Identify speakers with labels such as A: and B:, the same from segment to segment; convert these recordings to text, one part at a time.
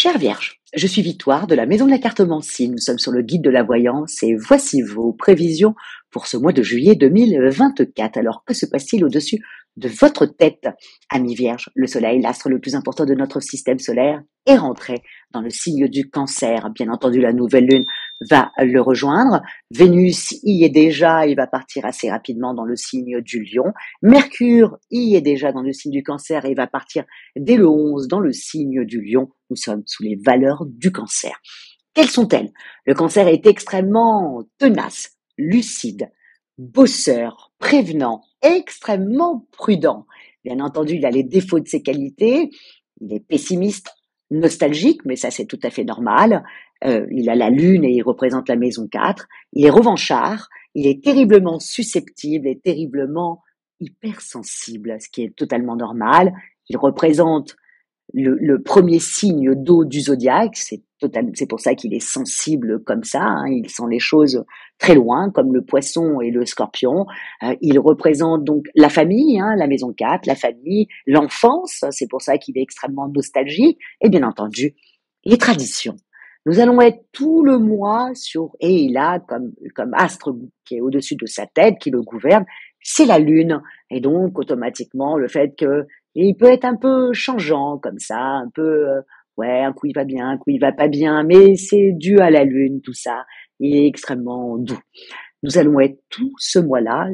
A: Chère Vierge, je suis Victoire de la Maison de la Cartomancie. Nous sommes sur le guide de la voyance et voici vos prévisions pour ce mois de juillet 2024. Alors, que se passe-t-il au-dessus de votre tête, ami Vierge? Le Soleil, l'astre le plus important de notre système solaire, est rentré dans le signe du Cancer. Bien entendu, la nouvelle lune va le rejoindre. Vénus y est déjà, il va partir assez rapidement dans le signe du Lion. Mercure y est déjà dans le signe du Cancer et il va partir dès le 11 dans le signe du Lion. Nous sommes sous les valeurs du Cancer. Quelles sont-elles? Le Cancer est extrêmement tenace, lucide, bosseur, prévenant, extrêmement prudent. Bien entendu, il a les défauts de ses qualités. Il est pessimiste, nostalgique, mais ça c'est tout à fait normal. Il a la lune et il représente la maison 4. Il est revanchard, il est terriblement susceptible et terriblement hypersensible, ce qui est totalement normal. Il représente le premier signe d'eau du zodiaque, c'est pour ça qu'il est sensible comme ça, hein, il sent les choses très loin, comme le poisson et le scorpion. Il représente donc la famille, hein, la maison 4, la famille, l'enfance, c'est pour ça qu'il est extrêmement nostalgique, et bien entendu, les traditions. Nous allons être tout le mois et il a comme astre qui est au-dessus de sa tête, qui le gouverne, c'est la lune. Et donc, automatiquement, le fait que il peut être un peu changeant comme ça, un peu, ouais, un coup il va bien, un coup il va pas bien, mais c'est dû à la lune, tout ça. Il est extrêmement doux. Nous allons être tout ce mois-là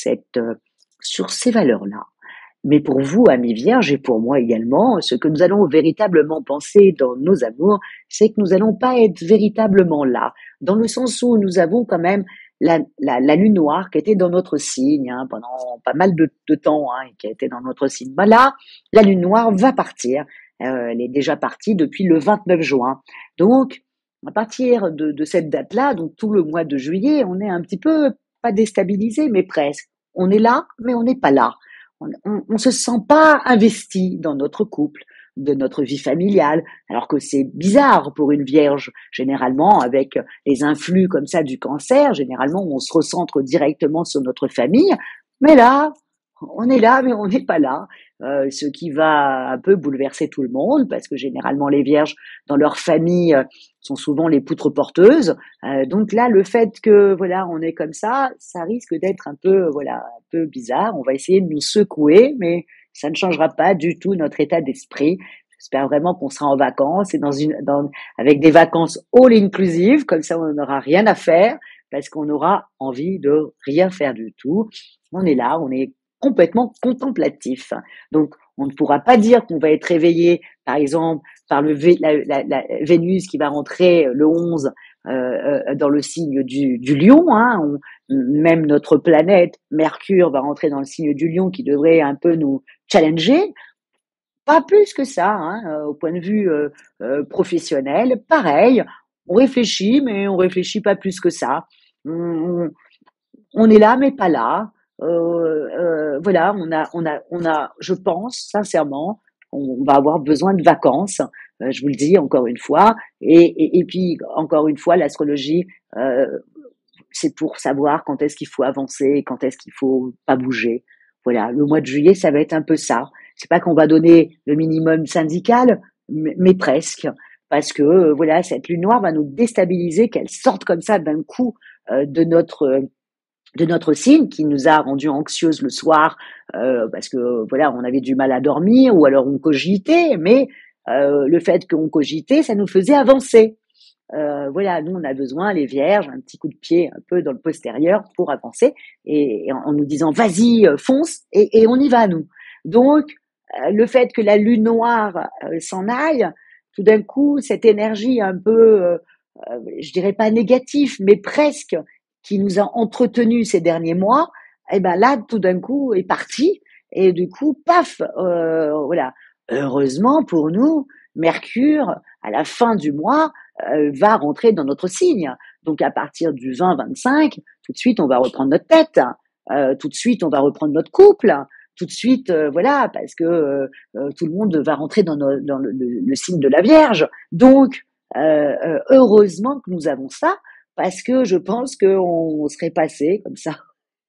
A: sur ces valeurs-là. Mais pour vous, amis vierges, et pour moi également, ce que nous allons véritablement penser dans nos amours, c'est que nous n'allons pas être véritablement là, dans le sens où nous avons quand même la lune noire qui était dans notre signe hein, pendant pas mal de temps, hein, qui a été dans notre signe. Ben là, la lune noire va partir. Elle est déjà partie depuis le 29 juin. Donc, à partir de cette date-là, donc tout le mois de juillet, on est un petit peu, pas déstabilisé, mais presque. On est là, mais on n'est pas là. On se sent pas investi dans notre couple, de notre vie familiale, alors que c'est bizarre pour une vierge. Généralement, avec les influx comme ça du Cancer, généralement, on se recentre directement sur notre famille. Mais là, on est là, mais on n'est pas là. Ce qui va un peu bouleverser tout le monde, parce que généralement, les vierges, dans leur famille, sont souvent les poutres porteuses. Donc là, le fait que voilà, on est comme ça risque d'être un peu voilà, un peu bizarre. On va essayer de nous secouer, mais ça ne changera pas du tout notre état d'esprit. J'espère vraiment qu'on sera en vacances et avec des vacances all inclusive, comme ça on n'aura rien à faire parce qu'on aura envie de rien faire du tout. On est là, on est complètement contemplatif. Donc on ne pourra pas dire qu'on va être réveillé, par exemple, par la Vénus qui va rentrer le 11 dans le signe du Lion. Hein. Même notre planète, Mercure, va rentrer dans le signe du Lion qui devrait un peu nous challenger. Pas plus que ça, hein, au point de vue professionnel. Pareil, on réfléchit, mais on réfléchit pas plus que ça. On, on est là, mais pas là. Voilà, je pense sincèrement, on va avoir besoin de vacances. Je vous le dis encore une fois. Et puis encore une fois, l'astrologie, c'est pour savoir quand est-ce qu'il faut avancer, quand est-ce qu'il faut pas bouger. Voilà, le mois de juillet, ça va être un peu ça. C'est pas qu'on va donner le minimum syndical, mais presque, parce que voilà, cette lune noire va nous déstabiliser, qu'elle sorte comme ça d'un coup de notre signe qui nous a rendu anxieuses le soir parce que voilà, on avait du mal à dormir ou alors on cogitait, mais le fait qu'on cogitait, ça nous faisait avancer. Voilà, nous on a besoin, les vierges, un petit coup de pied un peu dans le postérieur pour avancer et en nous disant vas-y, fonce et on y va nous. Donc le fait que la lune noire s'en aille, tout d'un coup cette énergie un peu, je dirais pas négative, mais presque, qui nous a entretenus ces derniers mois, et ben là tout d'un coup est partie et du coup paf, voilà. Heureusement pour nous, Mercure à la fin du mois va rentrer dans notre signe. Donc à partir du 20-25, tout de suite on va reprendre notre tête, tout de suite on va reprendre notre couple, tout de suite voilà parce que tout le monde va rentrer dans le signe de la Vierge. Donc heureusement que nous avons ça parce que je pense qu'on serait passé comme ça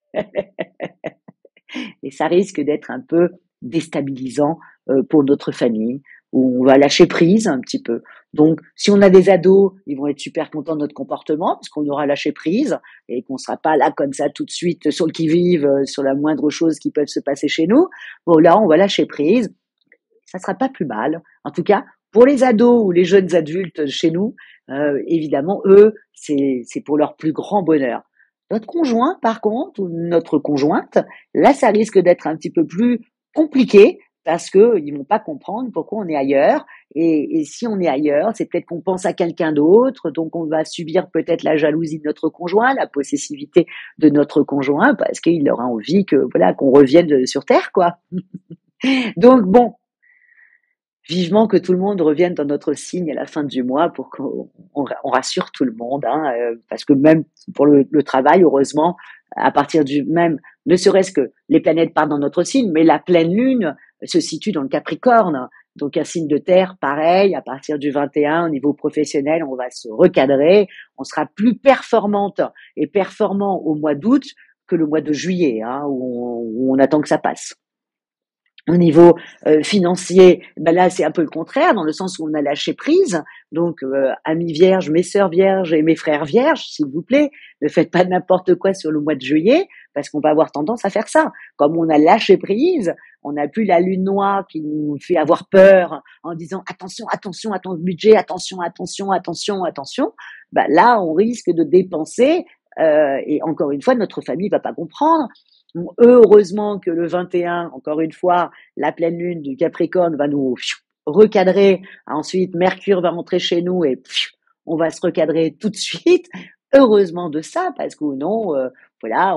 A: et ça risque d'être un peu déstabilisant pour notre famille où on va lâcher prise un petit peu. Donc, si on a des ados, ils vont être super contents de notre comportement parce qu'on aura lâché prise et qu'on sera pas là comme ça tout de suite sur le qui-vive, sur la moindre chose qui peut se passer chez nous. Bon, là, on va lâcher prise. Ça sera pas plus mal. En tout cas, pour les ados ou les jeunes adultes chez nous, évidemment, eux, c'est pour leur plus grand bonheur. Notre conjoint, par contre, ou notre conjointe, là, ça risque d'être un petit peu plus compliqué parce que ils vont pas comprendre pourquoi on est ailleurs. Et si on est ailleurs, c'est peut-être qu'on pense à quelqu'un d'autre, donc on va subir peut-être la jalousie de notre conjoint, la possessivité de notre conjoint, parce qu'il aura envie que voilà qu'on revienne sur terre, quoi. Donc bon, vivement que tout le monde revienne dans notre signe à la fin du mois pour qu'on rassure tout le monde, hein, parce que même pour le travail, heureusement, à partir du même, ne serait-ce que les planètes partent dans notre signe, mais la pleine lune se situe dans le Capricorne, donc un signe de terre, pareil, à partir du 21, au niveau professionnel, on va se recadrer, on sera plus performante et performant au mois d'août que le mois de juillet, hein, où on attend que ça passe. Au niveau financier, ben là c'est un peu le contraire, dans le sens où on a lâché prise. Donc amis vierges, mes sœurs vierges et mes frères vierges, s'il vous plaît, ne faites pas n'importe quoi sur le mois de juillet, parce qu'on va avoir tendance à faire ça. Comme on a lâché prise, on n'a plus la lune noire qui nous fait avoir peur en disant attention, attention à ton budget, attention, attention, attention, attention. Ben là on risque de dépenser et encore une fois notre famille va pas comprendre. Heureusement que le 21, encore une fois, la pleine lune du Capricorne va nous recadrer. Ensuite, Mercure va rentrer chez nous et on va se recadrer tout de suite. Heureusement de ça, parce que non, voilà,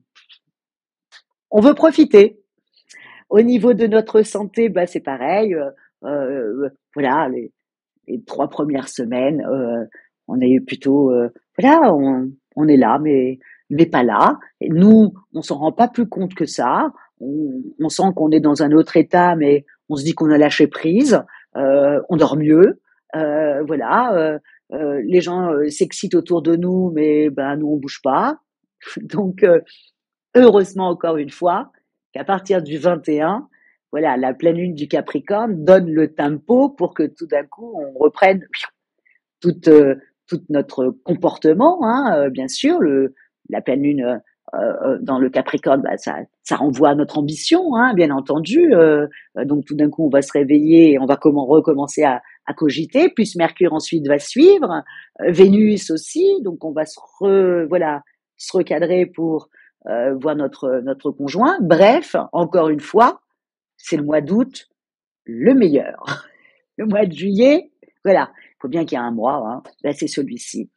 A: on veut profiter. Au niveau de notre santé, bah c'est pareil. Voilà, les 3 premières semaines, on est plutôt, voilà, on est là, mais pas là. Et nous, on s'en rend pas plus compte que ça. On sent qu'on est dans un autre état, mais on se dit qu'on a lâché prise. On dort mieux. Voilà. Les gens s'excitent autour de nous, mais ben nous on bouge pas. Donc heureusement encore une fois qu'à partir du 21, voilà, la pleine lune du Capricorne donne le tempo pour que tout d'un coup on reprenne tout, tout notre comportement, hein, bien sûr. La pleine lune dans le Capricorne, bah, ça renvoie à notre ambition, hein, bien entendu. Donc tout d'un coup, on va se réveiller et on va recommencer à cogiter. Plus Mercure ensuite va suivre, Vénus aussi. Donc on va voilà, se recadrer pour voir notre conjoint. Bref, encore une fois, c'est le mois d'août le meilleur. Le mois de juillet, voilà, il faut bien qu'il y ait un mois, hein. Là c'est celui-ci.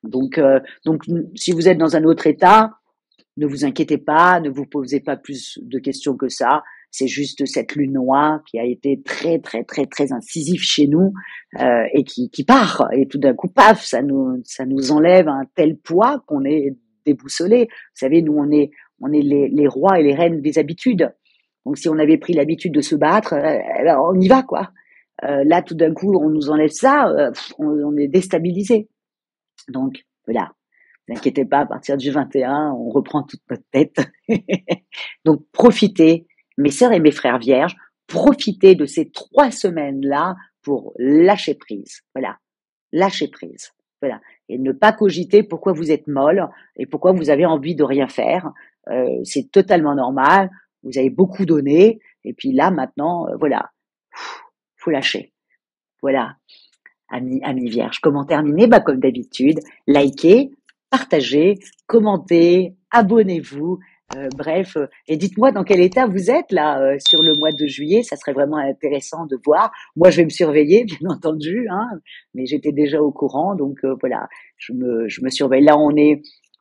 A: Donc si vous êtes dans un autre état, ne vous inquiétez pas, ne vous posez pas plus de questions que ça. C'est juste cette lune noire qui a été très très très très incisive chez nous et qui part et tout d'un coup paf, ça nous enlève un tel poids qu'on est déboussolé. Vous savez, nous on est les rois et les reines des habitudes. Donc si on avait pris l'habitude de se battre, ben, on y va quoi. Là, tout d'un coup, on nous enlève ça, on est déstabilisé. Donc, voilà. Ne vous inquiétez pas, à partir du 21, on reprend toute notre tête. Donc, profitez, mes sœurs et mes frères vierges, profitez de ces 3 semaines-là pour lâcher prise. Voilà. Lâcher prise. Voilà. Et ne pas cogiter pourquoi vous êtes molle et pourquoi vous avez envie de rien faire. C'est totalement normal. Vous avez beaucoup donné. Et puis là, maintenant, voilà. Faut lâcher. Voilà, amis vierges. Comment terminer? Bah, comme d'habitude, likez, partagez, commentez, abonnez-vous. Bref, et dites-moi dans quel état vous êtes là sur le mois de juillet. Ça serait vraiment intéressant de voir. Moi, je vais me surveiller, bien entendu, hein, mais j'étais déjà au courant, donc voilà, je me surveille. Là, on est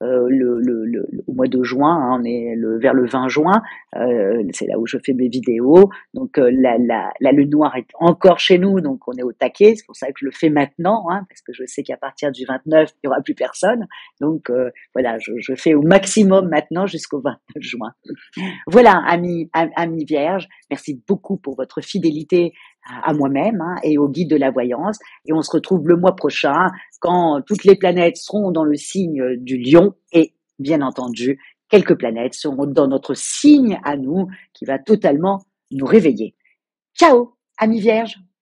A: au mois de juin, hein, on est vers le 20 juin, c'est là où je fais mes vidéos. Donc la lune noire est encore chez nous, donc on est au taquet. C'est pour ça que je le fais maintenant, hein, parce que je sais qu'à partir du 29, il n'y aura plus personne. Donc voilà, je fais au maximum maintenant jusqu'au 29 juin. Voilà, amis vierges, merci beaucoup pour votre fidélité à moi-même, hein, et au guide de la voyance. Et on se retrouve le mois prochain quand toutes les planètes seront dans le signe du lion et, bien entendu, quelques planètes seront dans notre signe à nous qui va totalement nous réveiller. Ciao, amis vierges!